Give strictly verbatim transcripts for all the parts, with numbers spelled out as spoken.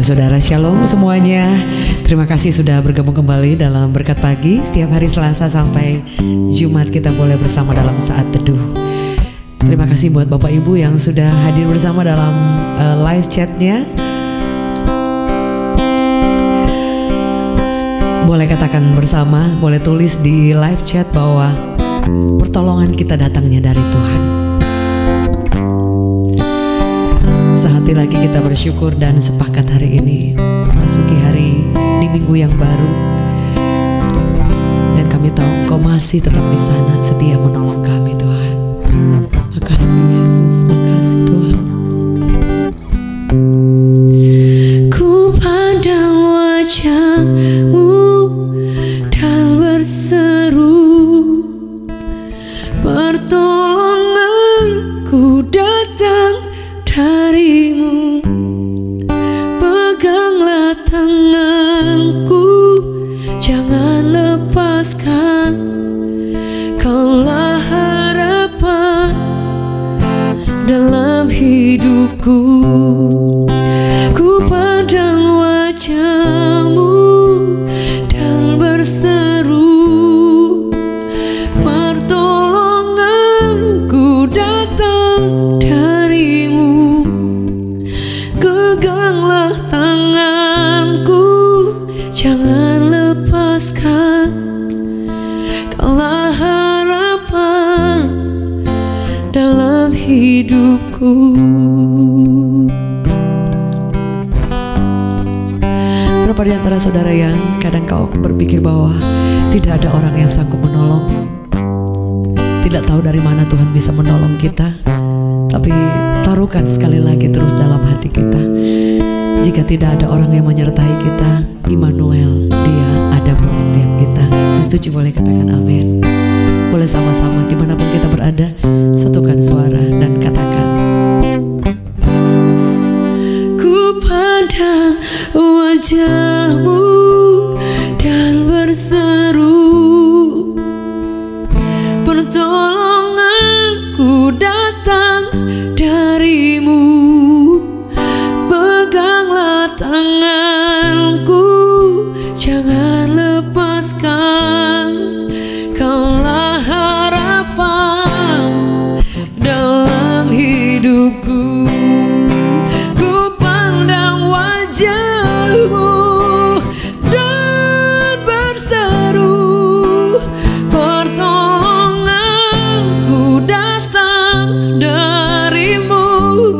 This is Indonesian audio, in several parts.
Saudara Shalom semuanya, terima kasih sudah bergabung kembali dalam Berkat Pagi. Setiap hari Selasa sampai Jumat kita boleh bersama dalam saat teduh. Terima kasih buat Bapak Ibu yang sudah hadir bersama dalam uh, live chatnya. Boleh katakan bersama, boleh tulis di live chat bahwa pertolongan kita datangnya dari Tuhan. Sehati lagi kita bersyukur dan sepakat hari ini memasuki hari di minggu yang baru, dan kami tahu Engkau masih tetap di sana setia menolong kami Tuhan. Makasih Yesus, makasih Tuhan. Ku pandang wajah-Mu dan berseru, pertolonganku datang dari-Mu. Peganglah tanganku, jangan lepaskan. Kaulah harapan dalam hidupku. Ku pandang wajah-Mu dan berseru, pertolonganku datang dari-Mu. Genggamlah tanganku, jangan lepaskan. Kaulah harapan dalam hidupku. Berapa di antara saudara yang kadang kau berpikir bahwa tidak ada orang yang sanggup menolong, tidak tahu dari mana Tuhan bisa menolong kita? Tapi taruhkan sekali lagi terus dalam hati kita, jika tidak ada orang yang menyertai kita, Immanuel, Dia ada buat setiap kita. Setuju boleh katakan amin. Boleh sama-sama dimanapun kita berada, satukan suara dan katakan, ku pandang wajah-Mu dan berseru, pertolonganku datang dari-Mu. Peganglah tanganku, jangan lepaskan. Kaulah harapan dalam hidupku. Ku pandang wajah-Mu dan berseru, pertolonganku datang dari-Mu.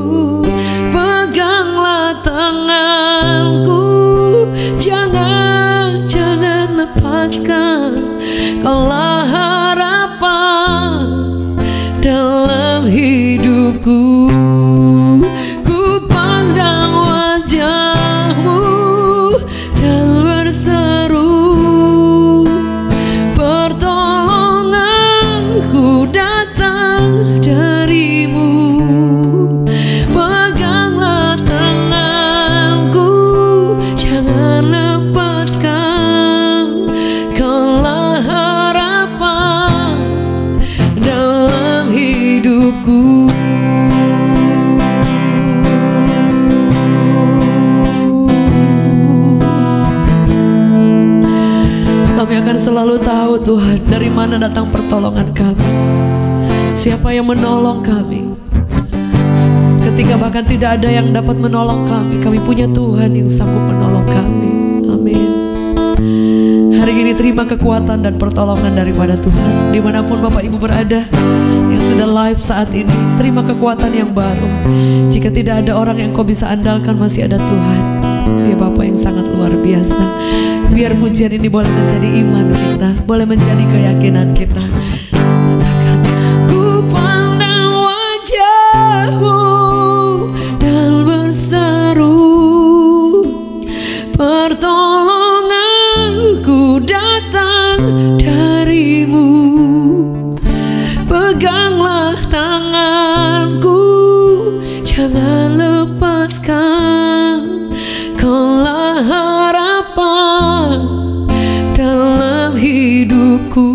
Peganglah tanganku, jangan, jangan lepaskan. Kaulah harapan dalam hidupku. Ku pandang wajah-Mu dan berseru, pertolonganku datang dari-Mu. Peganglah tanganku, jangan lepaskan. Kaulah harapan dalam hidupku. Kami akan selalu tahu Tuhan dari mana datang pertolongan kami, siapa yang menolong kami. Ketika bahkan tidak ada yang dapat menolong kami, kami punya Tuhan yang sanggup menolong kami. Amin. Hari ini terima kekuatan dan pertolongan daripada Tuhan. Dimanapun Bapak Ibu berada yang sudah live saat ini, terima kekuatan yang baru. Jika tidak ada orang yang kau bisa andalkan, masih ada Tuhan. Dia Bapa yang sangat luar biasa. Biar pujian ini boleh menjadi iman kita, boleh menjadi keyakinan kita. Katakan, ku pandang wajah-Mu dan berseru, pertolonganku datang dari-Mu. Peganglah tanganku, jangan lepaskan. Kaulah harapan dalam hidupku.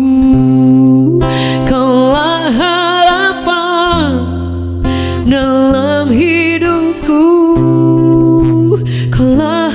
Kaulah harapan dalam hidupku. Kaulah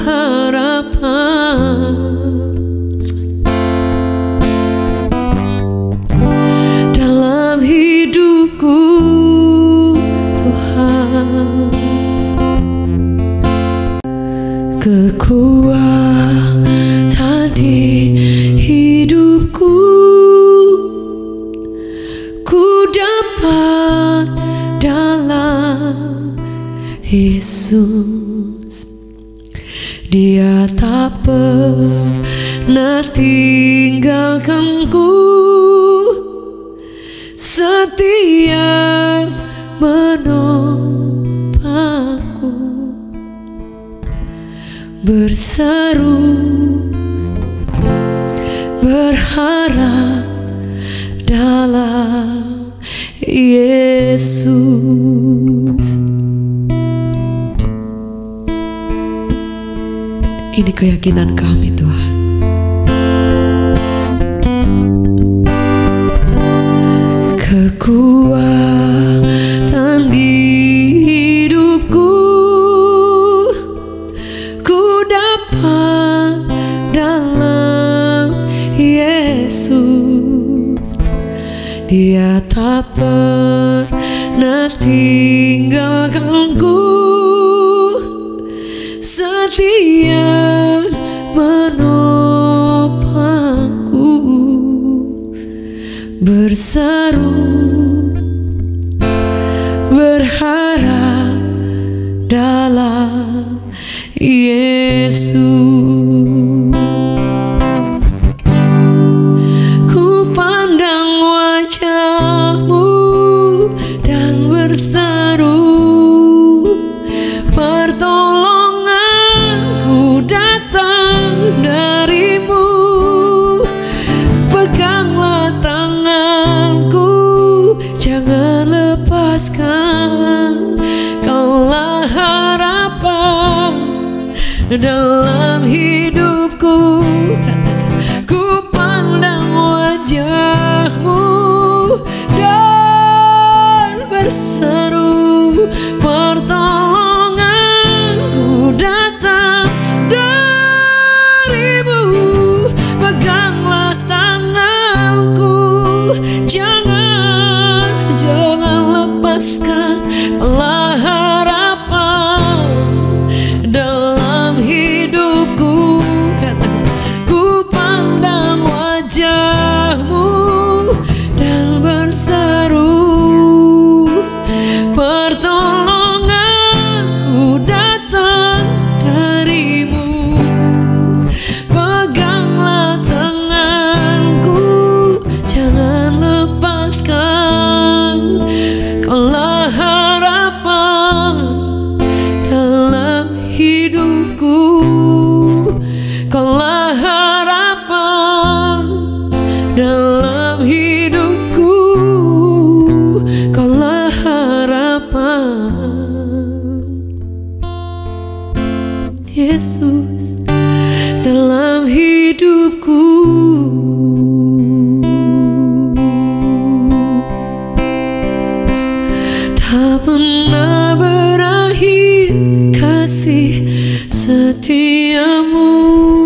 Yesus. Dia tak pernah tinggalkanku, setia menopangku, berseru berharap dalam Yesus. Ini keyakinan kami, Tuhan. Kekuatan di hidupku ku dapat dalam Yesus. Dia tak pernah tinggalkanku, setia menopangku, berseru berharap dalam Yesus. Ku pandang wajah-Mu dan berseru, pertolonganku datang dari-Mu. Peganglah tanganku, jangan lepaskan. Kaulah harapan dalam hidupku. Ku pandang wajah-Mu dan berseru, pertolonganku datang dari-Mu. Peganglah tanganku, jangan, jangan lepaskan. Allah harapan dalam hidupku. Ku pandang wajah-Mu dan berseru, pertolonganku datang dari-Mu. Peganglah tanganku, jangan lepaskan. Kaulah harapan dalam hidupku. Kaulah harapan dalam hidupku. Kaulah harapan, Yesus, dalam hidupku. Tak pernah berakhir kasih setiamu,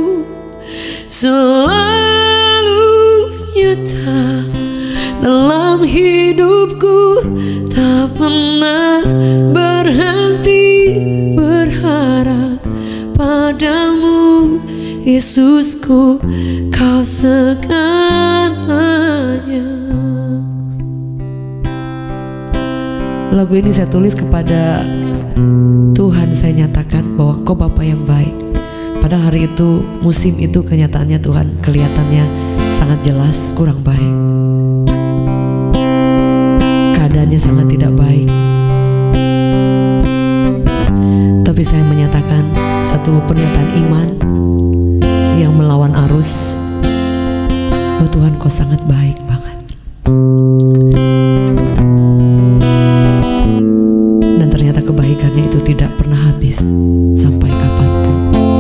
selalu nyata dalam hidupku. Tak pernah berhenti berharap padamu, Yesusku, Kau segalanya. Lagu ini saya tulis kepada Tuhan. Saya nyatakan bahwa Kau Bapa yang baik. Padahal hari itu, musim itu kenyataannya Tuhan kelihatannya sangat jelas kurang baik. Keadaannya sangat tidak baik. Tapi saya menyatakan satu pernyataan iman yang melawan arus, bahwa Tuhan Kau sangat baik banget. Kebaikannya itu tidak pernah habis sampai kapanpun.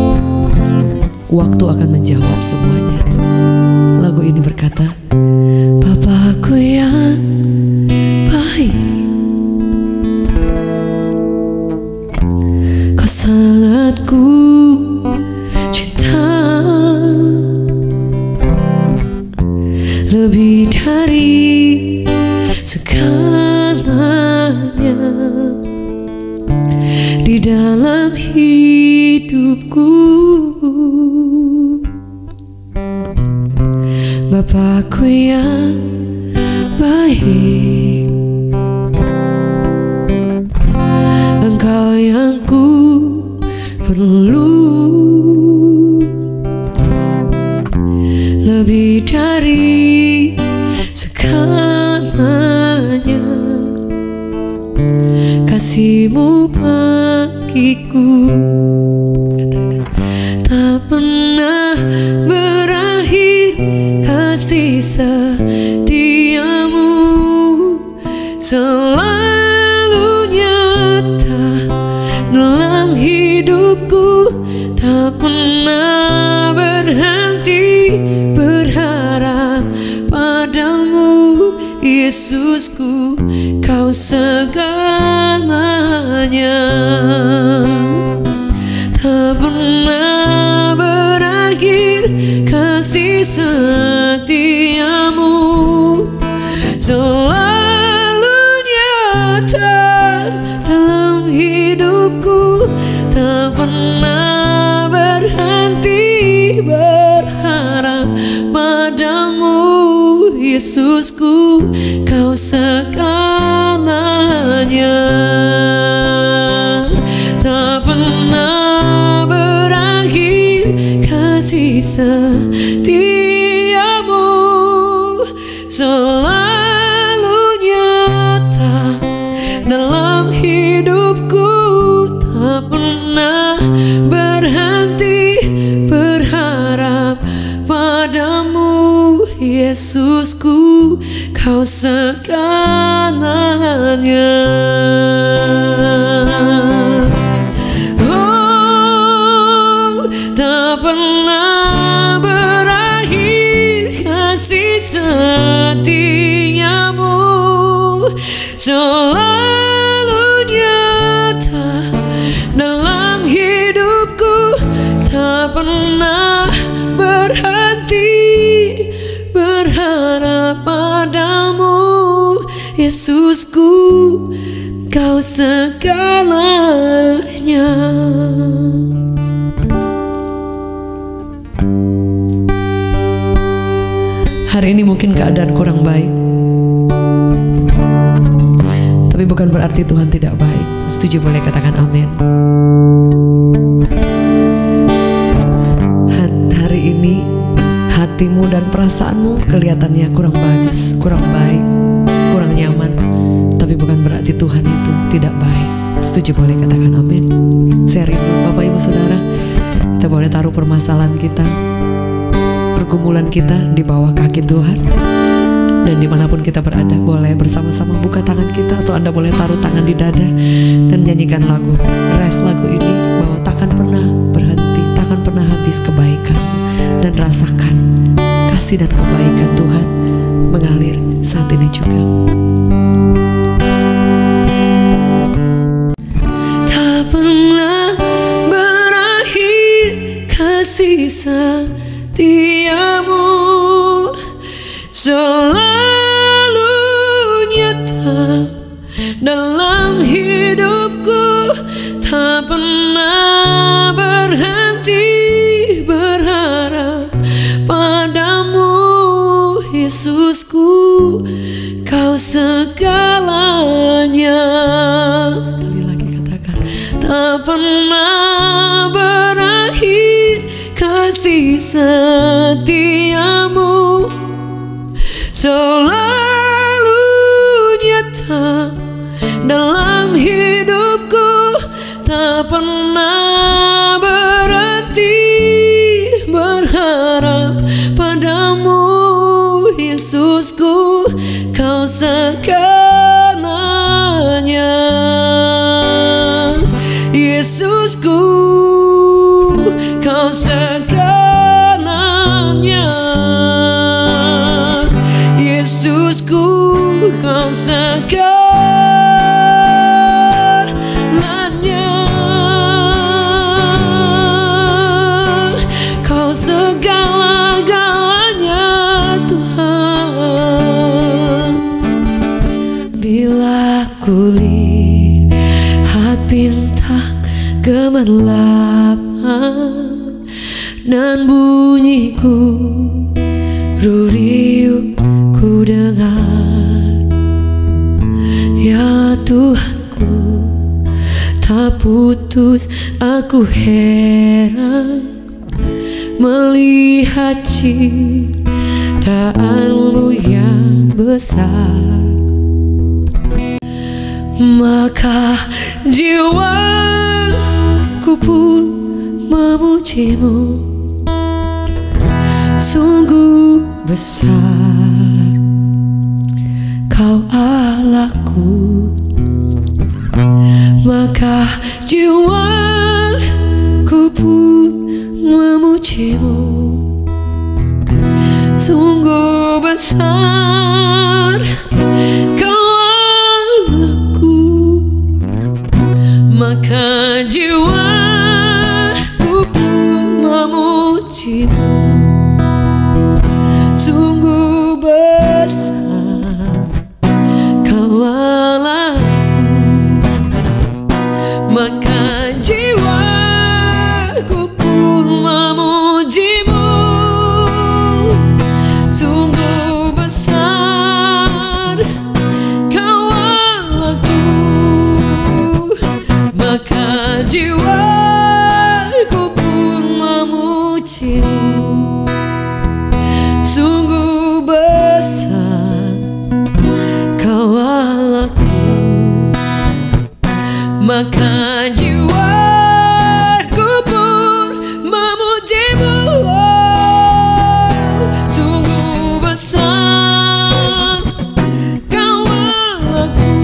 Waktu akan menjawab semuanya. Lagu ini berkata, Bapakku yang baik, Kau sangat ku cinta, lebih dari segalanya di dalam hidupku. Bapakku yang baik, Engkau yang dari segalanya. Kasih-Mu bagiku tak pernah berakhir, kasih setia-Mu selalu nyata dalam hidupku. Tak pernah berhenti berharap padamu, Yesusku, Kau segalanya. Tak pernah berakhir kasih setia-Mu selalu nyata dalam hidupku. Tak pernah berhenti berharap padamu, Yesusku, Kau segalanya. Tak pernah berakhir kasih setia-Mu selalu nyata dalam hidupku. Tak pernah berhenti berharap padamu, Yesusku, Kau segalanya. Oh, tak pernah berakhir kasih setia-Mu selalu nyata dalam hidupku. Tak pernah berhenti berharap padamu, Yesusku, Kau segalanya. Hari ini mungkin keadaan kurang baik, tapi bukan berarti Tuhan tidak baik. Setuju boleh katakan amin. Hari ini hatimu dan perasaanmu kelihatannya kurang bagus, kurang baik, kurang nyaman, tapi bukan berarti Tuhan itu tidak baik. Setuju boleh katakan amin. Saya rindu Bapak Ibu Saudara, kita boleh taruh permasalahan kita, pergumulan kita di bawah kaki Tuhan. Dan dimanapun kita berada, boleh bersama-sama buka tangan kita, atau Anda boleh taruh tangan di dada dan nyanyikan lagu ref lagu ini, bahwa takkan pernah berhenti, takkan pernah habis kebaikan. Dan rasakan kasih dan kebaikan Tuhan mengalir saat ini juga. Tak pernah berakhir kasih setia-Mu selalu nyata dalam hidupku. Tak pernah berhenti berharap padamu, Yesusku, Kau segalanya. Sekali lagi katakan, tak pernah berakhir kasih setia-Mu selalu nyata dalam hidupku. Tak pernah berhenti berharap padamu, Yesusku, Kau segalanya. Yesusku, Kau segalanya. Yesusku, Kau segalanya. Kau segala-galanya Tuhan. Bila kulihat bintang gemerlapan dan bunyiku ruriu ku dengar, ya Tuhanku, tak putus aku heran melihat penyertaanmu yang besar, maka jiwaku pun memujimu. Sungguh besar Kau Allahku, maka jiwaku pun memujimu. Sungguh besar Kau Allahku, maka jiwaku pun memujimu. Sungguh besar Kau Allahku, maka jiwaku pun memujimu. Sungguh besar Kau Allahku, maka jiwaku pun memujimu. Sungguh besar Kau Allahku, maka jiwaku pun memujimu. Sungguh besar Kau Allahku,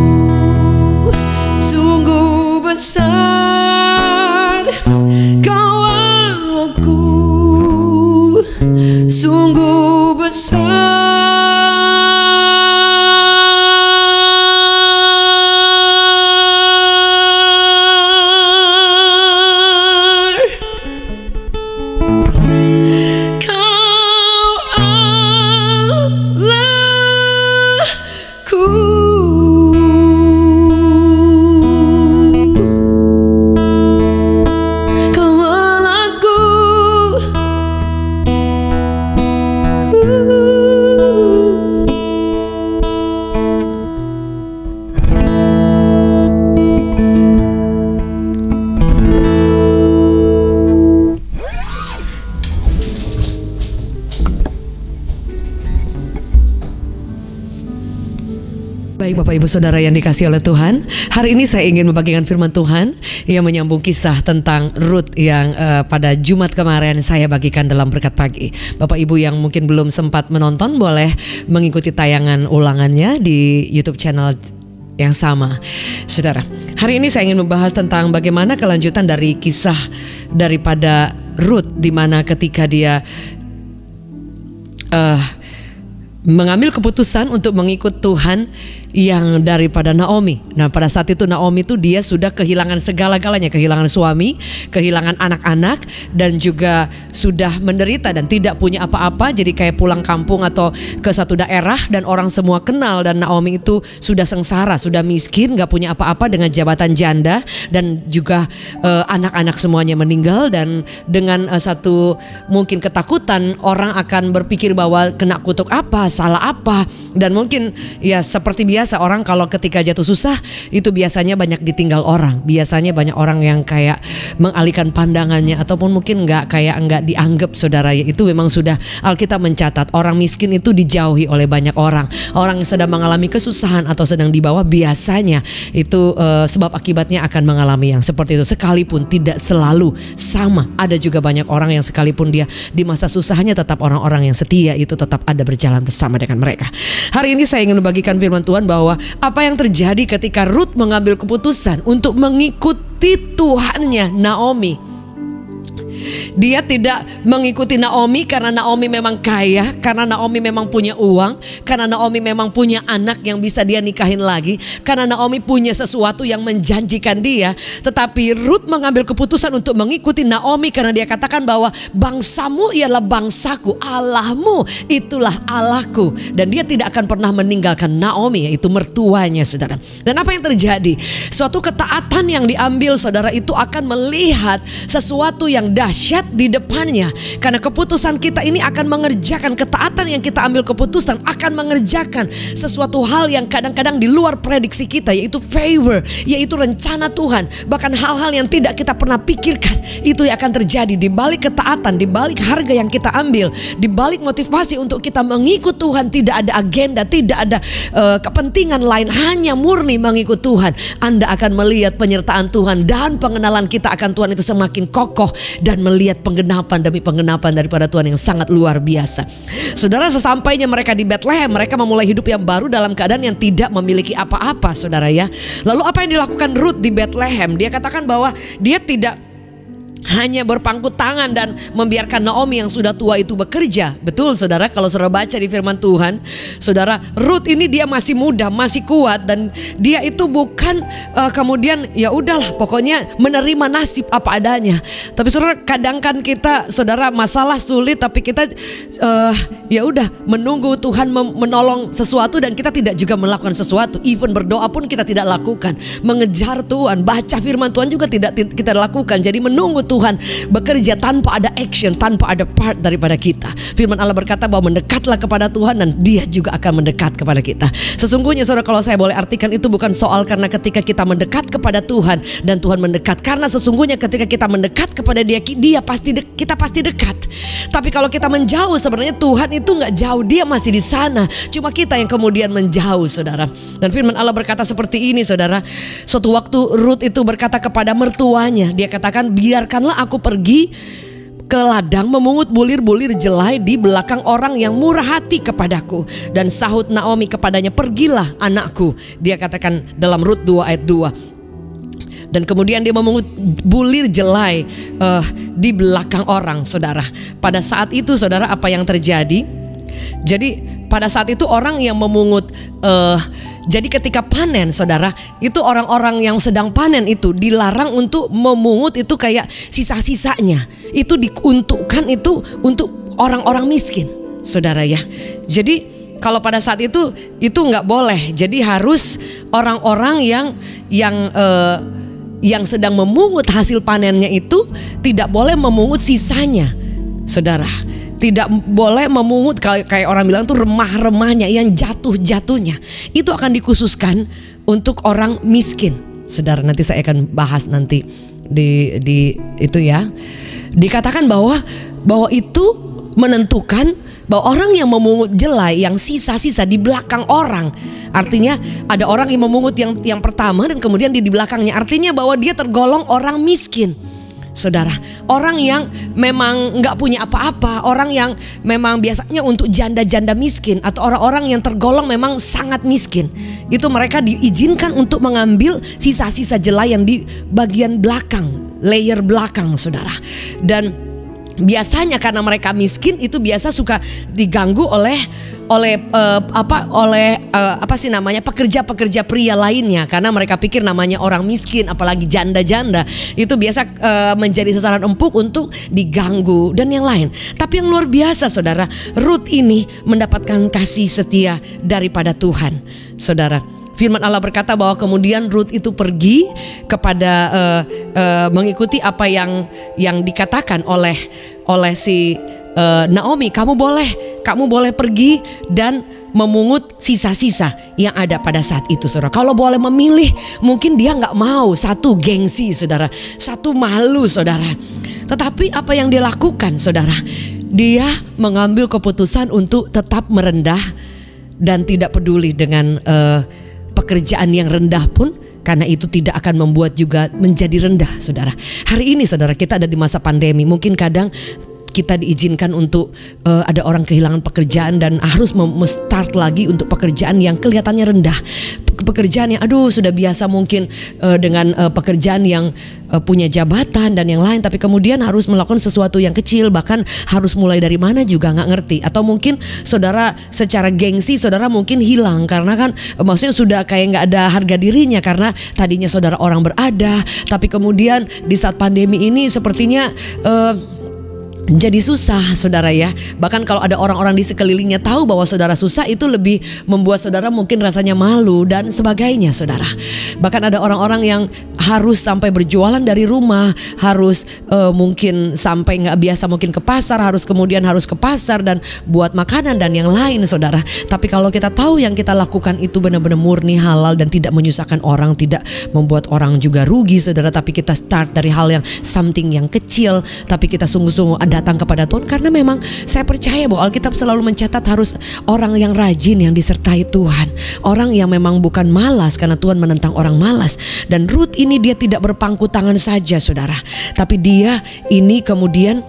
sungguh besar Kau Allahku, sungguh besar. Baik Bapak Ibu Saudara yang dikasihi oleh Tuhan, hari ini saya ingin membagikan firman Tuhan yang menyambung kisah tentang Ruth yang uh, pada Jumat kemarin saya bagikan dalam berkat pagi. Bapak Ibu yang mungkin belum sempat menonton boleh mengikuti tayangan ulangannya di YouTube channel yang sama. Saudara, hari ini saya ingin membahas tentang bagaimana kelanjutan dari kisah daripada Ruth, di mana ketika dia uh, mengambil keputusan untuk mengikut Tuhan yang daripada Naomi. Nah, pada saat itu Naomi itu dia sudah kehilangan segala-galanya, kehilangan suami, kehilangan anak-anak, dan juga sudah menderita dan tidak punya apa-apa. Jadi kayak pulang kampung atau ke satu daerah dan orang semua kenal, dan Naomi itu sudah sengsara, sudah miskin, gak punya apa-apa dengan jabatan janda, dan juga uh, anak-anak semuanya meninggal. Dan dengan uh, satu mungkin ketakutan, orang akan berpikir bahwa kena kutuk apa, salah apa. Dan mungkin ya seperti biasa orang kalau ketika jatuh susah itu biasanya banyak ditinggal orang, biasanya banyak orang yang kayak mengalihkan pandangannya ataupun mungkin nggak kayak nggak dianggap. Saudara, ya itu memang sudah Alkitab mencatat orang miskin itu dijauhi oleh banyak orang. Orang yang sedang mengalami kesusahan atau sedang di bawah biasanya itu uh, sebab akibatnya akan mengalami yang seperti itu, sekalipun tidak selalu sama. Ada juga banyak orang yang sekalipun dia di masa susahnya tetap orang-orang yang setia itu tetap ada berjalan bersama dengan mereka. Hari ini saya ingin membagikan firman Tuhan bahwa apa yang terjadi ketika Ruth mengambil keputusan untuk mengikuti Tuhannya Naomi. Dia tidak mengikuti Naomi karena Naomi memang kaya, karena Naomi memang punya uang, karena Naomi memang punya anak yang bisa dia nikahin lagi, karena Naomi punya sesuatu yang menjanjikan dia. Tetapi Ruth mengambil keputusan untuk mengikuti Naomi karena dia katakan bahwa bangsamu ialah bangsaku, Allahmu itulah Allahku. Dan dia tidak akan pernah meninggalkan Naomi, yaitu mertuanya, saudara. Dan apa yang terjadi? Suatu ketaatan yang diambil, saudara, itu akan melihat sesuatu yang dahsyat dahsyat di depannya. Karena keputusan kita ini akan mengerjakan, ketaatan yang kita ambil keputusan akan mengerjakan sesuatu hal yang kadang-kadang di luar prediksi kita, yaitu favor, yaitu rencana Tuhan. Bahkan hal-hal yang tidak kita pernah pikirkan, itu yang akan terjadi di balik ketaatan, di balik harga yang kita ambil, di balik motivasi untuk kita mengikut Tuhan. Tidak ada agenda, tidak ada uh, kepentingan lain, hanya murni mengikut Tuhan. Anda akan melihat penyertaan Tuhan dan pengenalan kita akan Tuhan itu semakin kokoh, dan melihat penggenapan demi penggenapan daripada Tuhan yang sangat luar biasa. Saudara, sesampainya mereka di Bethlehem, mereka memulai hidup yang baru dalam keadaan yang tidak memiliki apa-apa, saudara ya. Lalu apa yang dilakukan Ruth di Bethlehem? Dia katakan bahwa dia tidak hanya berpangku tangan dan membiarkan Naomi yang sudah tua itu bekerja. Betul saudara, kalau saudara baca di firman Tuhan, saudara, Ruth ini dia masih muda, masih kuat, dan dia itu bukan uh, kemudian ya udahlah pokoknya menerima nasib apa adanya. Tapi saudara, kadang kan kita saudara masalah sulit, tapi kita uh, ya udah menunggu Tuhan menolong sesuatu dan kita tidak juga melakukan sesuatu. Even berdoa pun kita tidak lakukan, mengejar Tuhan, baca firman Tuhan juga tidak kita lakukan. Jadi menunggu Tuhan bekerja tanpa ada action, tanpa ada part daripada kita. Firman Allah berkata bahwa mendekatlah kepada Tuhan dan Dia juga akan mendekat kepada kita. Sesungguhnya saudara, kalau saya boleh artikan, itu bukan soal karena ketika kita mendekat kepada Tuhan dan Tuhan mendekat, karena sesungguhnya ketika kita mendekat kepada Dia, Dia pasti de- kita pasti dekat. Tapi kalau kita menjauh, sebenarnya Tuhan itu nggak jauh, Dia masih di sana. Cuma kita yang kemudian menjauh, saudara. Dan firman Allah berkata seperti ini, saudara. Suatu waktu Ruth itu berkata kepada mertuanya, dia katakan, biarkan aku pergi ke ladang memungut bulir-bulir jelai di belakang orang yang murah hati kepadaku. Dan sahut Naomi kepadanya, pergilah anakku. Dia katakan dalam Ruth dua ayat dua. Dan kemudian dia memungut bulir jelai uh, di belakang orang, saudara. Pada saat itu saudara, apa yang terjadi? Jadi pada saat itu orang yang memungut uh, jadi ketika panen, saudara, itu orang-orang yang sedang panen itu dilarang untuk memungut itu kayak sisa-sisanya. Itu diuntukkan itu untuk orang-orang miskin, saudara ya. Jadi kalau pada saat itu itu nggak boleh. Jadi harus orang-orang yang yang uh, yang sedang memungut hasil panennya itu tidak boleh memungut sisanya, saudara. Tidak boleh memungut kayak orang bilang tuh remah-remahnya, yang jatuh-jatuhnya. Itu akan dikhususkan untuk orang miskin. Saudara, nanti saya akan bahas nanti di di itu ya. Dikatakan bahwa bahwa itu menentukan bahwa orang yang memungut jelai yang sisa-sisa di belakang orang, artinya ada orang yang memungut yang yang pertama dan kemudian di di belakangnya, artinya bahwa dia tergolong orang miskin. Saudara, orang yang memang nggak punya apa-apa, orang yang memang biasanya untuk janda-janda miskin atau orang-orang yang tergolong memang sangat miskin, itu mereka diizinkan untuk mengambil sisa-sisa jelai yang di bagian belakang, layer belakang, saudara. Dan biasanya karena mereka miskin, itu biasa suka diganggu oleh oleh uh, apa oleh uh, apa sih namanya pekerja-pekerja pria lainnya, karena mereka pikir namanya orang miskin, apalagi janda-janda, itu biasa uh, menjadi sasaran empuk untuk diganggu dan yang lain. Tapi yang luar biasa, saudara, Ruth ini mendapatkan kasih setia daripada Tuhan, saudara. Firman Allah berkata bahwa kemudian Ruth itu pergi kepada uh, uh, mengikuti apa yang yang dikatakan oleh oleh si uh, Naomi. Kamu boleh, kamu boleh pergi dan memungut sisa-sisa yang ada pada saat itu, saudara. Kalau boleh memilih, mungkin dia nggak mau. Satu, gengsi, saudara. Satu, malu, saudara. Tetapi apa yang dia lakukan, saudara? Dia mengambil keputusan untuk tetap merendah dan tidak peduli dengan uh, pekerjaan yang rendah pun, karena itu tidak akan membuat juga menjadi rendah, saudara. Hari ini, saudara, kita ada di masa pandemi. Mungkin kadang kita diizinkan untuk uh, ada orang kehilangan pekerjaan dan harus mem-start lagi untuk pekerjaan yang kelihatannya rendah. Pekerjaan yang aduh sudah biasa mungkin uh, dengan uh, pekerjaan yang uh, punya jabatan dan yang lain, tapi kemudian harus melakukan sesuatu yang kecil, bahkan harus mulai dari mana juga nggak ngerti. Atau mungkin saudara secara gengsi saudara mungkin hilang karena kan uh, maksudnya sudah kayak nggak ada harga dirinya, karena tadinya saudara orang berada, tapi kemudian di saat pandemi ini sepertinya uh, jadi susah saudara ya. Bahkan kalau ada orang-orang di sekelilingnya tahu bahwa saudara susah, itu lebih membuat saudara mungkin rasanya malu dan sebagainya saudara. Bahkan ada orang-orang yang harus sampai berjualan dari rumah, harus uh, mungkin sampai nggak biasa mungkin ke pasar, harus kemudian harus ke pasar dan buat makanan dan yang lain saudara. Tapi kalau kita tahu yang kita lakukan itu benar-benar murni halal dan tidak menyusahkan orang, tidak membuat orang juga rugi saudara, tapi kita start dari hal yang something yang kecil, tapi kita sungguh-sungguh ada datang kepada Tuhan. Karena memang saya percaya bahwa Alkitab selalu mencatat harus orang yang rajin, yang disertai Tuhan, orang yang memang bukan malas, karena Tuhan menentang orang malas. Dan Ruth ini dia tidak berpangku tangan saja saudara, tapi dia ini kemudian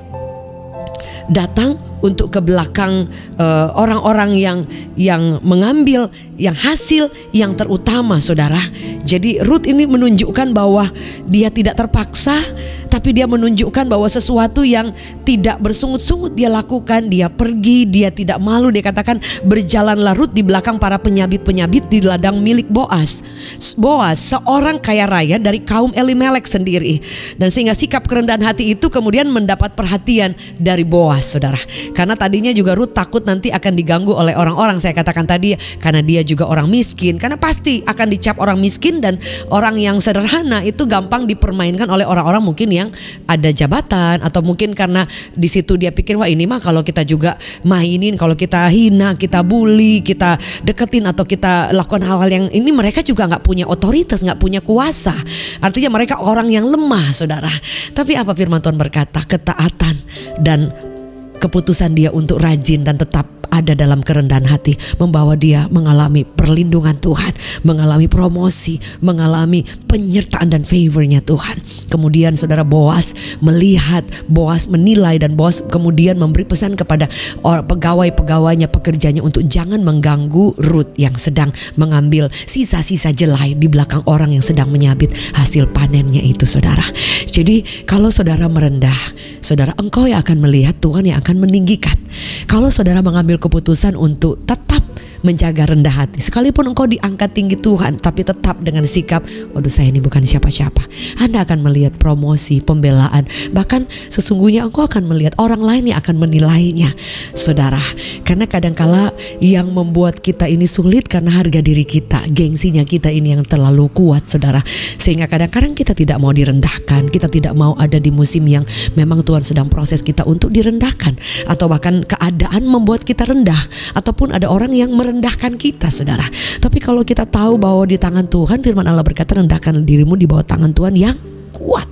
datang untuk ke belakang uh, orang-orang yang yang mengambil yang hasil yang terutama saudara. Jadi Ruth ini menunjukkan bahwa dia tidak terpaksa, tapi dia menunjukkan bahwa sesuatu yang tidak bersungut-sungut dia lakukan. Dia pergi, dia tidak malu. Dia katakan, berjalanlah Ruth di belakang para penyabit-penyabit di ladang milik Boas. Boas seorang kaya raya dari kaum Elimelek sendiri. Dan sehingga sikap kerendahan hati itu kemudian mendapat perhatian dari Boas saudara. Karena tadinya juga Ruth takut nanti akan diganggu oleh orang-orang. Saya katakan tadi, karena dia juga orang miskin. Karena pasti akan dicap orang miskin dan orang yang sederhana itu gampang dipermainkan oleh orang-orang mungkin yang ada jabatan, atau mungkin karena di situ dia pikir, wah ini mah kalau kita juga mainin, kalau kita hina, kita bully, kita deketin atau kita lakukan hal-hal yang ini, mereka juga nggak punya otoritas, nggak punya kuasa. Artinya mereka orang yang lemah saudara. Tapi apa firman Tuhan berkata? Ketaatan dan keputusan dia untuk rajin dan tetap ada dalam kerendahan hati membawa dia mengalami perlindungan Tuhan, mengalami promosi, mengalami penyertaan dan favornya Tuhan. Kemudian saudara, Boas melihat, Boas menilai, dan Boas kemudian memberi pesan kepada pegawai-pegawainya, pekerjanya untuk jangan mengganggu Ruth yang sedang mengambil sisa-sisa jelai di belakang orang yang sedang menyabit hasil panennya itu saudara. Jadi kalau saudara merendah, saudara, engkau yang akan melihat, Tuhan yang akan meninggikan. Kalau saudara mengambil keputusan untuk tetap menjaga rendah hati, sekalipun engkau diangkat tinggi Tuhan, tapi tetap dengan sikap, waduh saya ini bukan siapa-siapa, Anda akan melihat promosi, pembelaan, bahkan sesungguhnya engkau akan melihat orang lain yang akan menilainya saudara. Karena kadangkala yang membuat kita ini sulit karena harga diri kita, gengsinya kita ini yang terlalu kuat saudara, sehingga kadang-kadang kita tidak mau direndahkan, kita tidak mau ada di musim yang memang Tuhan sedang proses kita untuk direndahkan, atau bahkan keadaan membuat kita rendah, ataupun ada orang yang merendahkan kita saudara. Tapi kalau kita tahu bahwa di tangan Tuhan, firman Allah berkata, rendahkan dirimu di bawah tangan Tuhan yang kuat.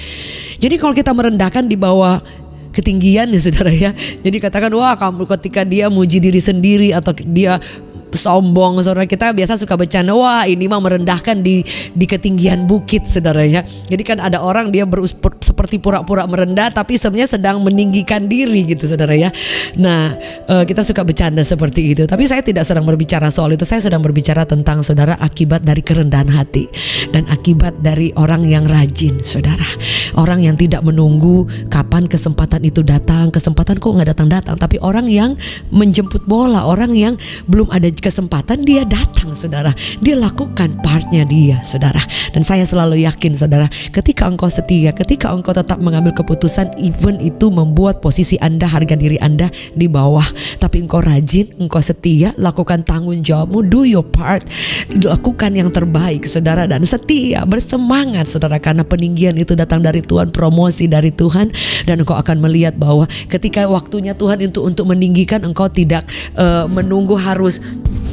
Jadi kalau kita merendahkan di bawah ketinggian ya saudara ya, jadi katakan, wah kamu ketika dia muji diri sendiri atau dia sombong saudara, kita biasa suka bercanda, wah ini mah merendahkan di di ketinggian bukit saudara ya. Jadi kan ada orang dia berus, per, seperti pura-pura merendah tapi sebenarnya sedang meninggikan diri gitu saudara ya. Nah uh, kita suka bercanda seperti itu, tapi saya tidak sedang berbicara soal itu. Saya sedang berbicara tentang saudara akibat dari kerendahan hati dan akibat dari orang yang rajin saudara, orang yang tidak menunggu kapan kesempatan itu datang. Kesempatan kok nggak datang-datang, tapi orang yang menjemput bola, orang yang belum ada kesempatan dia datang saudara, dia lakukan partnya dia saudara. Dan saya selalu yakin saudara, ketika engkau setia, ketika engkau tetap mengambil keputusan, even itu membuat posisi Anda, harga diri Anda di bawah, tapi engkau rajin, engkau setia, lakukan tanggung jawabmu, do your part, lakukan yang terbaik saudara, dan setia, bersemangat saudara, karena peninggian itu datang dari Tuhan, promosi dari Tuhan. Dan engkau akan melihat bahwa ketika waktunya Tuhan untuk untuk meninggikan, engkau tidak uh, menunggu harus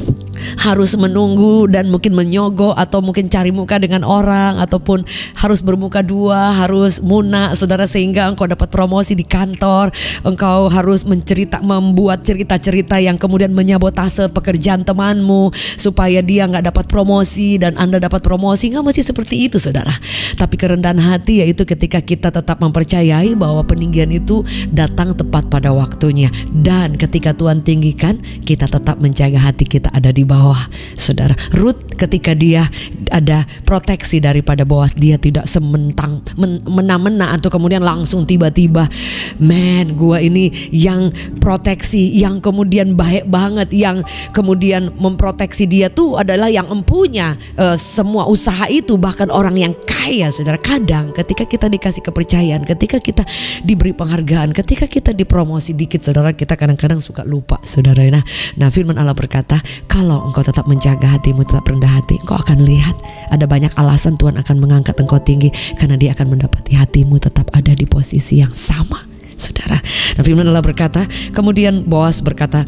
harus menunggu dan mungkin menyogok atau mungkin cari muka dengan orang, ataupun harus bermuka dua, harus munak saudara, sehingga engkau dapat promosi di kantor. Engkau harus mencerita, membuat cerita-cerita yang kemudian menyabotase pekerjaan temanmu supaya dia nggak dapat promosi dan Anda dapat promosi. Nggak mesti seperti itu saudara. Tapi kerendahan hati yaitu ketika kita tetap mempercayai bahwa peninggian itu datang tepat pada waktunya, dan ketika Tuhan tinggikan, kita tetap menjaga hati kita ada di bawah saudara. Ruth ketika dia ada proteksi daripada Boas, dia tidak sementang men, mena-mena atau kemudian langsung tiba-tiba, man, gua ini yang proteksi, yang kemudian baik banget, yang kemudian memproteksi dia tuh adalah yang empunya uh, semua usaha itu, bahkan orang yang kaya. Saudara, kadang ketika kita dikasih kepercayaan, ketika kita diberi penghargaan, ketika kita dipromosi dikit, saudara, kita kadang-kadang suka lupa, saudara. Nah, nah firman Allah berkata, kalau engkau tetap menjaga hatimu, tetap rendah hati, engkau akan lihat ada banyak alasan Tuhan akan mengangkat engkau tinggi, karena dia akan mendapati hatimu tetap ada di posisi yang sama, saudara. Nah, firman Allah berkata, kemudian Boas berkata,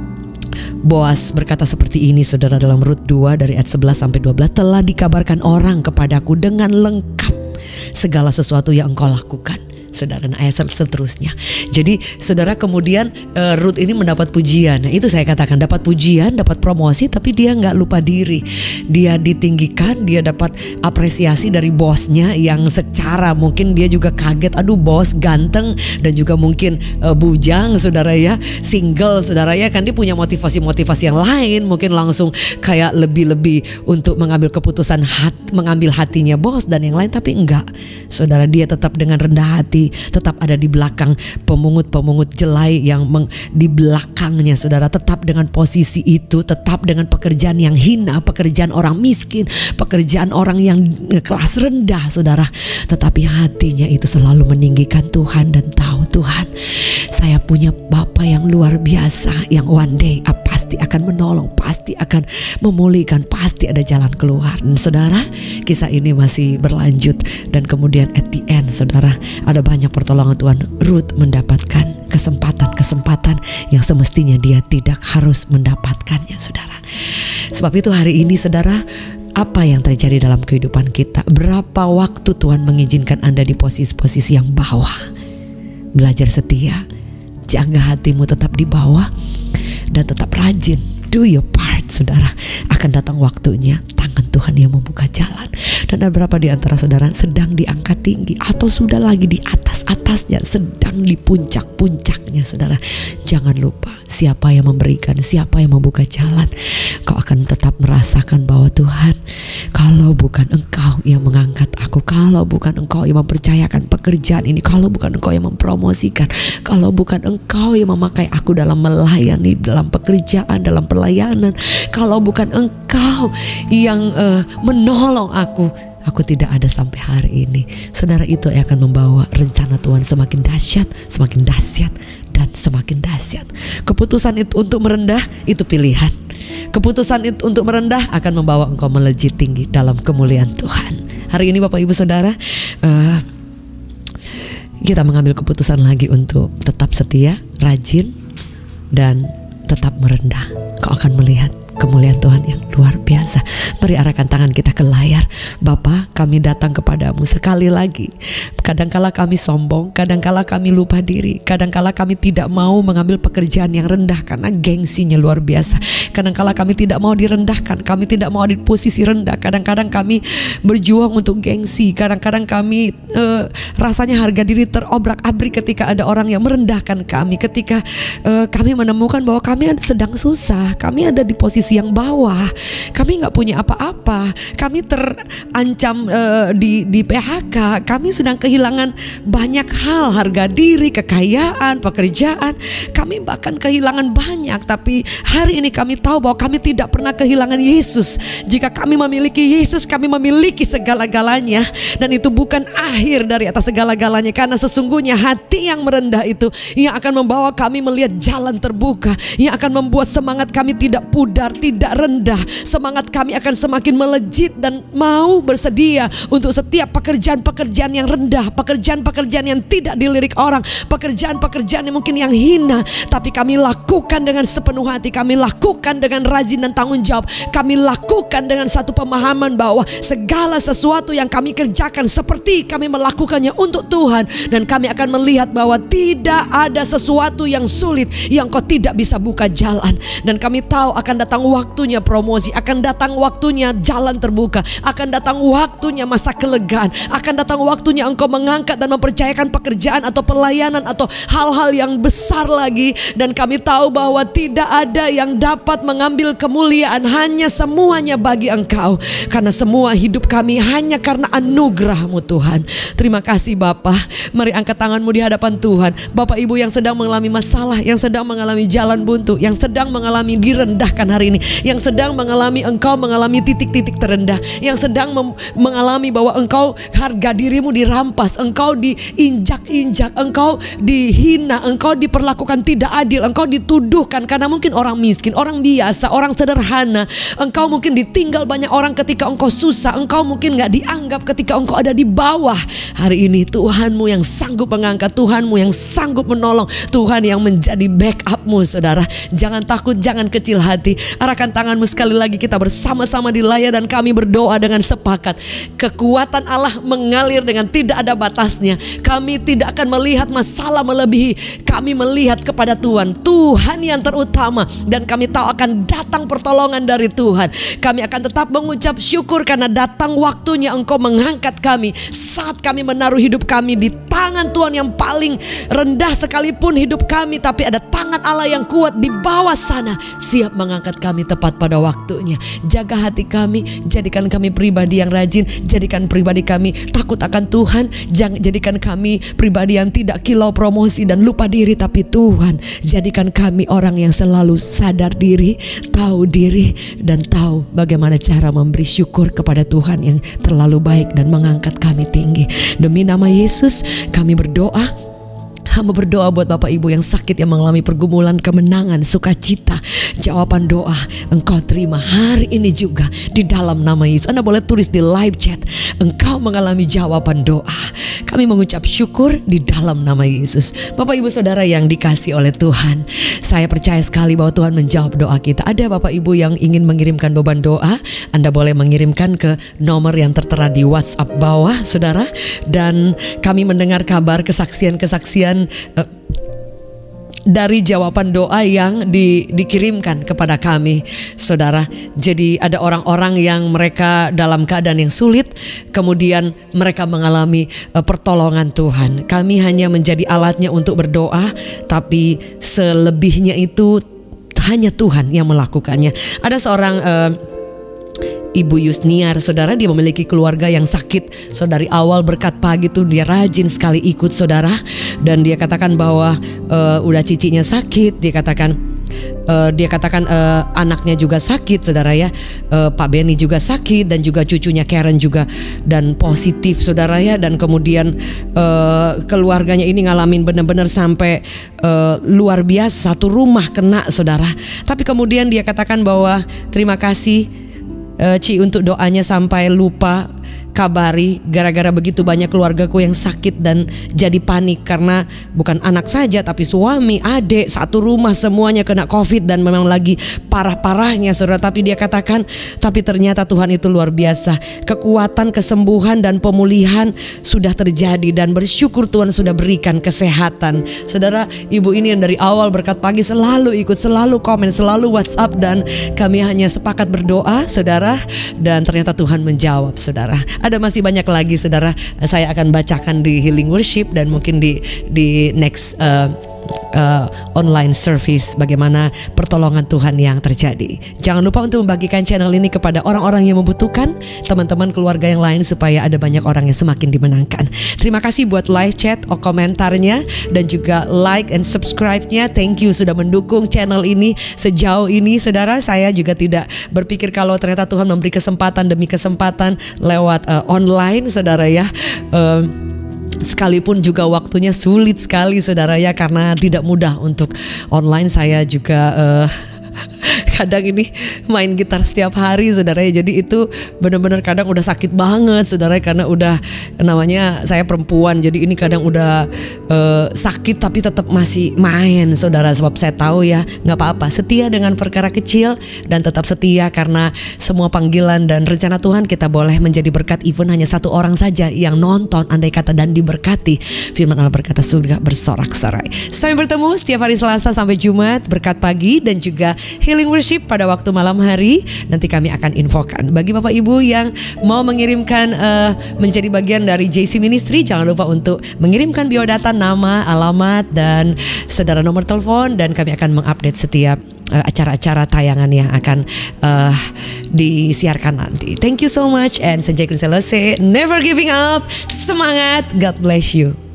Boas berkata seperti ini, saudara, dalam Rut dua dari ayat sebelas sampai dua belas, telah dikabarkan orang kepadaku dengan lengkap segala sesuatu yang engkau lakukan. Saudara, nah ayat seterusnya. Jadi saudara, kemudian uh, Rut ini mendapat pujian. Nah, itu saya katakan, dapat pujian, dapat promosi, tapi dia nggak lupa diri. Dia ditinggikan, dia dapat apresiasi dari bosnya yang secara mungkin dia juga kaget. Aduh, bos ganteng dan juga mungkin uh, bujang, saudara ya, single, saudara ya, kan dia punya motivasi-motivasi yang lain. Mungkin langsung kayak lebih-lebih untuk mengambil keputusan hat, mengambil hatinya bos dan yang lain. Tapi enggak, saudara, dia tetap dengan rendah hati, tetap ada di belakang pemungut-pemungut jelai yang meng, di belakangnya, saudara, tetap dengan posisi itu, tetap dengan pekerjaan yang hina, pekerjaan orang miskin, pekerjaan orang yang kelas rendah, saudara, tetapi hatinya itu selalu meninggikan Tuhan dan tahu, Tuhan, saya punya Bapa yang luar biasa, yang one day ah, pasti akan menolong, pasti akan memulihkan, pasti ada jalan keluar. Dan saudara, kisah ini masih berlanjut dan kemudian at the end, saudara, ada banyak pertolongan Tuhan. Rut mendapatkan kesempatan-kesempatan yang semestinya dia tidak harus mendapatkannya, saudara. Sebab itu hari ini, saudara, apa yang terjadi dalam kehidupan kita? Berapa waktu Tuhan mengizinkan Anda di posisi-posisi yang bawah? Belajar setia, jaga hatimu tetap di bawah, dan tetap rajin. Do your part, saudara. Akan datang waktunya tangan Tuhan yang membuka jalan. Dan ada berapa di antara saudara sedang diangkat tinggi atau sudah lagi di atas-atasnya, sedang di puncak-puncaknya, saudara. Jangan lupa, siapa yang memberikan, siapa yang membuka jalan, kau akan tetap merasakan bahwa Tuhan, kalau bukan Engkau yang mengangkat aku, kalau bukan Engkau yang mempercayakan pekerjaan ini, kalau bukan Engkau yang mempromosikan, kalau bukan Engkau yang memakai aku dalam melayani, dalam pekerjaan, dalam pelayanan, kalau bukan Engkau yang uh, menolong aku, aku tidak ada sampai hari ini. Saudara, itu yang akan membawa rencana Tuhan semakin dahsyat, semakin dahsyat, dan semakin dahsyat. Keputusan itu untuk merendah, itu pilihan. Keputusan itu untuk merendah akan membawa engkau melejit tinggi dalam kemuliaan Tuhan. Hari ini Bapak Ibu Saudara, uh, kita mengambil keputusan lagi untuk tetap setia, rajin, dan tetap merendah. Kau akan melihat kemuliaan Tuhan yang luar biasa. Mari arahkan tangan kita ke layar. Bapa, kami datang kepadamu sekali lagi. Kadangkala kami sombong, kadangkala kami lupa diri, kadangkala kami tidak mau mengambil pekerjaan yang rendah karena gengsinya luar biasa. Kadangkala kami tidak mau direndahkan, kami tidak mau di posisi rendah. Kadang-kadang kami berjuang untuk gengsi. Kadang-kadang kami uh, rasanya harga diri terobrak-abrik ketika ada orang yang merendahkan kami. Ketika uh, kami menemukan bahwa kami sedang susah, kami ada di posisi yang bawah, kami nggak punya apa-apa, kami terancam uh, di di P H K, kami sedang kehilangan banyak hal, harga diri, kekayaan, pekerjaan, kami bahkan kehilangan banyak. Tapi hari ini kami tahu bahwa kami tidak pernah kehilangan Yesus. Jika kami memiliki Yesus, kami memiliki segala-galanya, dan itu bukan akhir dari atas segala-galanya, karena sesungguhnya hati yang merendah itu yang akan membawa kami melihat jalan terbuka, yang akan membuat semangat kami tidak pudar, tidak rendah. Semangat kami akan semakin melejit dan mau bersedia untuk setiap pekerjaan-pekerjaan yang rendah, pekerjaan-pekerjaan yang tidak dilirik orang, pekerjaan-pekerjaan yang mungkin yang hina, tapi kami lakukan dengan sepenuh hati, kami lakukan dengan rajin dan tanggung jawab, kami lakukan dengan satu pemahaman bahwa segala sesuatu yang kami kerjakan seperti kami melakukannya untuk Tuhan, dan kami akan melihat bahwa tidak ada sesuatu yang sulit yang kau tidak bisa buka jalan. Dan kami tahu akan datang waktu waktunya promosi, akan datang waktunya jalan terbuka, akan datang waktunya masa kelegaan, akan datang waktunya engkau mengangkat dan mempercayakan pekerjaan atau pelayanan atau hal-hal yang besar lagi. Dan kami tahu bahwa tidak ada yang dapat mengambil kemuliaan, hanya semuanya bagi Engkau, karena semua hidup kami hanya karena anugerah-Mu Tuhan. Terima kasih Bapa. Mari angkat tanganmu di hadapan Tuhan. Bapak Ibu yang sedang mengalami masalah, yang sedang mengalami jalan buntu, yang sedang mengalami direndahkan hari ini, yang sedang mengalami engkau mengalami titik-titik terendah, yang sedang mengalami bahwa engkau harga dirimu dirampas, engkau diinjak-injak, engkau dihina, engkau diperlakukan tidak adil, engkau dituduhkan karena mungkin orang miskin, orang biasa, orang sederhana. Engkau mungkin ditinggal banyak orang ketika engkau susah, engkau mungkin gak dianggap ketika engkau ada di bawah. Hari ini Tuhanmu yang sanggup mengangkat, Tuhanmu yang sanggup menolong, Tuhan yang menjadi backupmu saudara. Jangan takut, jangan kecil hati. Arahkan tanganmu sekali lagi, kita bersama-sama di layar dan kami berdoa dengan sepakat. Kekuatan Allah mengalir dengan tidak ada batasnya. Kami tidak akan melihat masalah melebihi, kami melihat kepada Tuhan, Tuhan yang terutama. Dan kami tahu akan datang pertolongan dari Tuhan. Kami akan tetap mengucap syukur karena datang waktunya Engkau mengangkat kami. Saat kami menaruh hidup kami di tangan Tuhan yang paling rendah sekalipun hidup kami, tapi ada tangan Allah yang kuat di bawah sana, siap mengangkat kami tepat pada waktunya. Jaga hati kami, jadikan kami pribadi yang rajin, jadikan pribadi kami takut akan Tuhan, jangan jadikan kami pribadi yang tidak kilau promosi dan lupa diri, tapi Tuhan jadikan kami orang yang selalu sadar diri, tahu diri, dan tahu bagaimana cara memberi syukur kepada Tuhan yang terlalu baik dan mengangkat kami tinggi. Demi nama Yesus kami berdoa. Hamba berdoa buat Bapak Ibu yang sakit, yang mengalami pergumulan, kemenangan, sukacita. Jawaban doa Engkau terima hari ini juga di dalam nama Yesus. Anda boleh tulis di live chat, engkau mengalami jawaban doa. Kami mengucap syukur di dalam nama Yesus. Bapak Ibu Saudara yang dikasihi oleh Tuhan, saya percaya sekali bahwa Tuhan menjawab doa kita. Ada Bapak Ibu yang ingin mengirimkan beban doa, Anda boleh mengirimkan ke nomor yang tertera di WhatsApp bawah saudara. Dan kami mendengar kabar kesaksian-kesaksian Uh, dari jawaban doa yang di, dikirimkan kepada kami saudara. Jadi ada orang-orang yang mereka dalam keadaan yang sulit, kemudian mereka mengalami uh, pertolongan Tuhan. Kami hanya menjadi alatnya untuk berdoa, tapi selebihnya itu hanya Tuhan yang melakukannya. Ada seorang uh, Ibu Yusniar saudara, dia memiliki keluarga yang sakit. So dari awal berkat pagi tuh dia rajin sekali ikut saudara. Dan dia katakan bahwa uh, udah cicinya sakit. Dia katakan uh, Dia katakan uh, anaknya juga sakit saudara ya, uh, Pak Benny juga sakit, dan juga cucunya Karen juga dan positif saudara ya. Dan kemudian uh, keluarganya ini ngalamin benar-benar sampai uh, luar biasa, satu rumah kena saudara. Tapi kemudian dia katakan bahwa terima kasih Uh, Ci untuk doanya, sampai lupa kabari gara-gara begitu banyak keluargaku yang sakit dan jadi panik karena bukan anak saja tapi suami, adik, satu rumah semuanya kena COVID dan memang lagi parah-parahnya saudara. Tapi dia katakan, tapi ternyata Tuhan itu luar biasa. Kekuatan, kesembuhan dan pemulihan sudah terjadi dan bersyukur Tuhan sudah berikan kesehatan. Saudara, ibu ini yang dari awal berkat pagi selalu ikut, selalu komen, selalu WhatsApp, dan kami hanya sepakat berdoa saudara, dan ternyata Tuhan menjawab saudara. Ada masih banyak lagi saudara, saya akan bacakan di Healing Worship dan mungkin di di next uh, uh, online service bagaimana pertolongan Tuhan yang terjadi. Jangan lupa untuk membagikan channel ini kepada orang-orang yang membutuhkan, teman-teman keluarga yang lain, supaya ada banyak orang yang semakin dimenangkan. Terima kasih buat live chat, oh, komentarnya, dan juga like and subscribe-nya. Thank you sudah mendukung channel ini sejauh ini saudara. Saya juga tidak berpikir kalau ternyata Tuhan memberi kesempatan demi kesempatan lewat uh, online saudara ya. uh, Sekalipun juga waktunya sulit sekali saudara ya, karena tidak mudah untuk online. Saya juga uh, kadang ini main gitar setiap hari saudara ya. Jadi itu benar-benar kadang udah sakit banget saudara, karena udah namanya saya perempuan. Jadi ini kadang udah uh, sakit tapi tetap masih main saudara. Sebab saya tahu ya, gak apa-apa, setia dengan perkara kecil dan tetap setia, karena semua panggilan dan rencana Tuhan kita boleh menjadi berkat. Even hanya satu orang saja yang nonton andai kata dan diberkati, firman Allah berkata surga bersorak-sorai. Sampai bertemu setiap hari Selasa sampai Jumat berkat pagi, dan juga healing worship pada waktu malam hari. Nanti kami akan infokan. Bagi Bapak Ibu yang mau mengirimkan uh, menjadi bagian dari J C Ministry, jangan lupa untuk mengirimkan biodata, nama, alamat, dan saudara nomor telepon, dan kami akan mengupdate setiap uh, acara-acara tayangan yang akan uh, disiarkan nanti. Thank you so much, and Senja Iklim Selesai, never giving up, semangat, God bless you.